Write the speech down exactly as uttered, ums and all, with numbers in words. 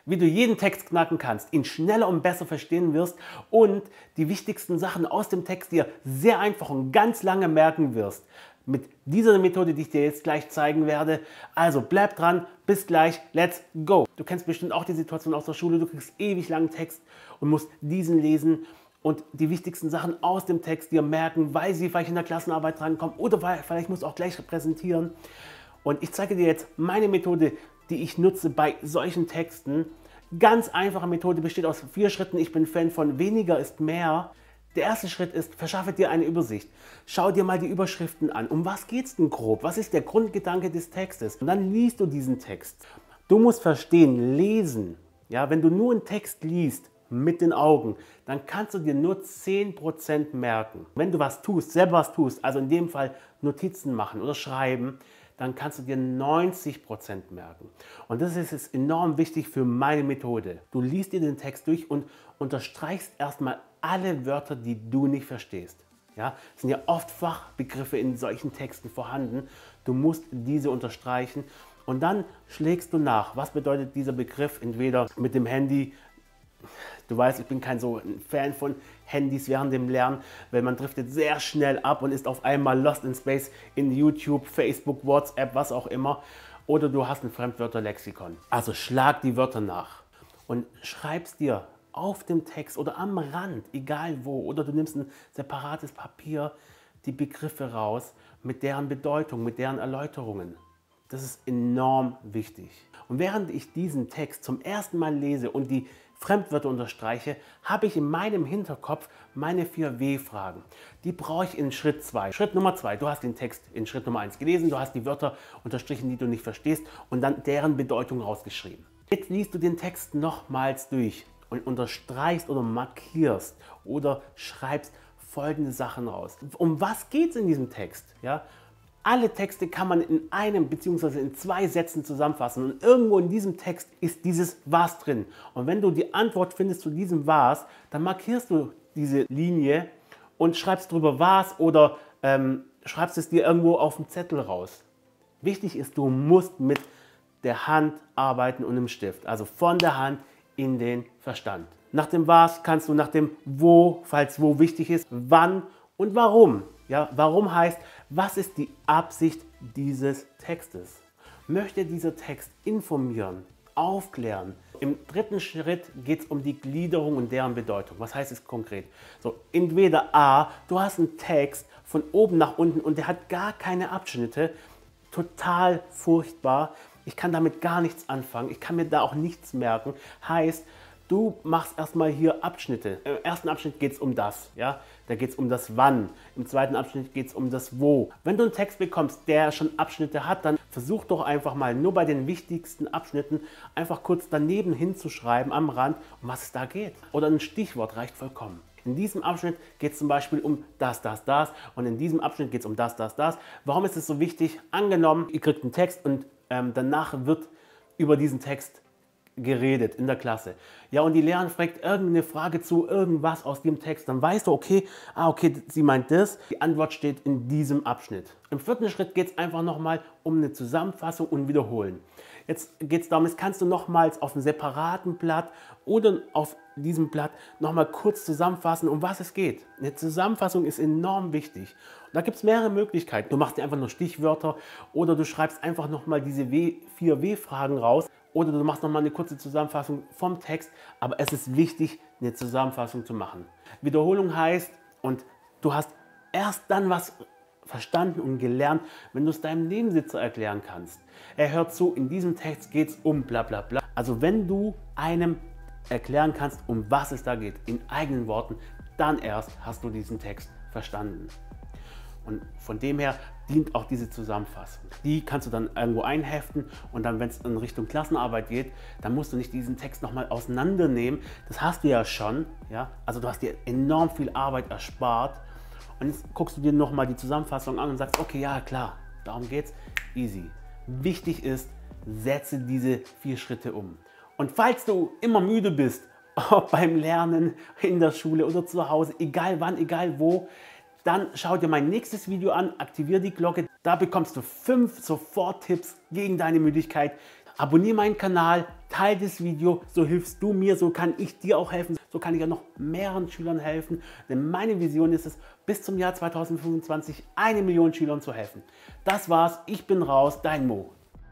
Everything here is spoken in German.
wie du jeden Text knacken kannst, ihn schneller und besser verstehen wirst und die wichtigsten Sachen aus dem Text dir sehr einfach und ganz lange merken wirst. Mit dieser Methode, die ich dir jetzt gleich zeigen werde. Also bleib dran, bis gleich, let's go. Du kennst bestimmt auch die Situation aus der Schule, du kriegst ewig langen Text und musst diesen lesen und die wichtigsten Sachen aus dem Text dir merken, weil sie vielleicht in der Klassenarbeit drankommen oder weil, vielleicht musst du auch gleich präsentieren. Und ich zeige dir jetzt meine Methode, die ich nutze bei solchen Texten. Ganz einfache Methode, besteht aus vier Schritten. Ich bin Fan von weniger ist mehr. Der erste Schritt ist, verschaffe dir eine Übersicht. Schau dir mal die Überschriften an. Um was geht es denn grob? Was ist der Grundgedanke des Textes? Und dann liest du diesen Text. Du musst verstehen, lesen. Ja, wenn du nur einen Text liest mit den Augen, dann kannst du dir nur zehn Prozent merken. Wenn du was tust, selber was tust, also in dem Fall Notizen machen oder schreiben, dann kannst du dir neunzig Prozent merken. Und das ist jetzt enorm wichtig für meine Methode. Du liest dir den Text durch und unterstreichst erstmal alle Wörter, die du nicht verstehst. Ja, es sind ja oft Fachbegriffe in solchen Texten vorhanden. Du musst diese unterstreichen und dann schlägst du nach. Was bedeutet dieser Begriff? Entweder mit dem Handy. Du weißt, ich bin kein so ein Fan von Handys während dem Lernen, weil man driftet sehr schnell ab und ist auf einmal lost in space in YouTube, Facebook, WhatsApp, was auch immer. Oder du hast ein Fremdwörterlexikon. Also schlag die Wörter nach und schreibst dir auf dem Text oder am Rand, egal wo, oder du nimmst ein separates Papier, die Begriffe raus mit deren Bedeutung, mit deren Erläuterungen. Das ist enorm wichtig. Und während ich diesen Text zum ersten Mal lese und die Fremdwörter unterstreiche, habe ich in meinem Hinterkopf meine vier W-Fragen. Die brauche ich in Schritt zwei. Schritt Nummer zwei, du hast den Text in Schritt Nummer eins gelesen, du hast die Wörter unterstrichen, die du nicht verstehst und dann deren Bedeutung rausgeschrieben. Jetzt liest du den Text nochmals durch und unterstreichst oder markierst oder schreibst folgende Sachen raus. Um was geht es in diesem Text? Ja? Alle Texte kann man in einem bzw. in zwei Sätzen zusammenfassen und irgendwo in diesem Text ist dieses Was drin. Und wenn du die Antwort findest zu diesem Was, dann markierst du diese Linie und schreibst drüber Was oder ähm, schreibst es dir irgendwo auf dem Zettel raus. Wichtig ist, du musst mit der Hand arbeiten und im Stift, also von der Hand in den Verstand. Nach dem Was kannst du nach dem Wo, falls Wo wichtig ist, Wann und Warum. Ja, warum heißt, was ist die Absicht dieses Textes? Möchte dieser Text informieren, aufklären? Im dritten Schritt geht es um die Gliederung und deren Bedeutung. Was heißt es konkret? So, entweder A, du hast einen Text von oben nach unten und der hat gar keine Abschnitte, total furchtbar. Ich kann damit gar nichts anfangen, ich kann mir da auch nichts merken. Heißt, du machst erstmal hier Abschnitte. Im ersten Abschnitt geht es um das, ja? Da geht es um das Wann. Im zweiten Abschnitt geht es um das Wo. Wenn du einen Text bekommst, der schon Abschnitte hat, dann versuch doch einfach mal nur bei den wichtigsten Abschnitten einfach kurz daneben hinzuschreiben am Rand, um was es da geht. Oder ein Stichwort reicht vollkommen. In diesem Abschnitt geht es zum Beispiel um das, das, das und in diesem Abschnitt geht es um das, das, das. Warum ist es so wichtig? Angenommen, ihr kriegt einen Text und ähm, danach wird über diesen Text geredet in der Klasse. Ja, und die Lehrerin fragt irgendeine Frage zu irgendwas aus dem Text, dann weißt du, okay, ah, okay, sie meint das. Die Antwort steht in diesem Abschnitt. Im vierten Schritt geht es einfach nochmal um eine Zusammenfassung und Wiederholen. Jetzt geht es darum, jetzt kannst du nochmals auf einem separaten Blatt oder auf diesem Blatt nochmal kurz zusammenfassen, um was es geht. Eine Zusammenfassung ist enorm wichtig. Und da gibt es mehrere Möglichkeiten. Du machst dir einfach nur Stichwörter oder du schreibst einfach nochmal diese w, vier W-Fragen raus. Oder du machst nochmal eine kurze Zusammenfassung vom Text, aber es ist wichtig, eine Zusammenfassung zu machen. Wiederholung heißt, und du hast erst dann was verstanden und gelernt, wenn du es deinem Nebensitzer erklären kannst. Er hört zu, in diesem Text geht es um bla bla bla. Also wenn du einem erklären kannst, um was es da geht, in eigenen Worten, dann erst hast du diesen Text verstanden. Und von dem her dient auch diese Zusammenfassung. Die kannst du dann irgendwo einheften und dann, wenn es in Richtung Klassenarbeit geht, dann musst du nicht diesen Text nochmal auseinandernehmen. Das hast du ja schon. Ja? Also du hast dir enorm viel Arbeit erspart. Und jetzt guckst du dir nochmal die Zusammenfassung an und sagst, okay, ja klar, darum geht's. Easy. Wichtig ist, setze diese vier Schritte um. Und falls du immer müde bist, ob beim Lernen, in der Schule oder zu Hause, egal wann, egal wo, dann schau dir mein nächstes Video an, aktiviere die Glocke. Da bekommst du fünf Sofort-Tipps gegen deine Müdigkeit. Abonniere meinen Kanal, teile das Video, so hilfst du mir, so kann ich dir auch helfen, so kann ich ja noch mehreren Schülern helfen. Denn meine Vision ist es, bis zum Jahr zweitausendfünfundzwanzig eine Million Schülern zu helfen. Das war's, ich bin raus, dein Mo.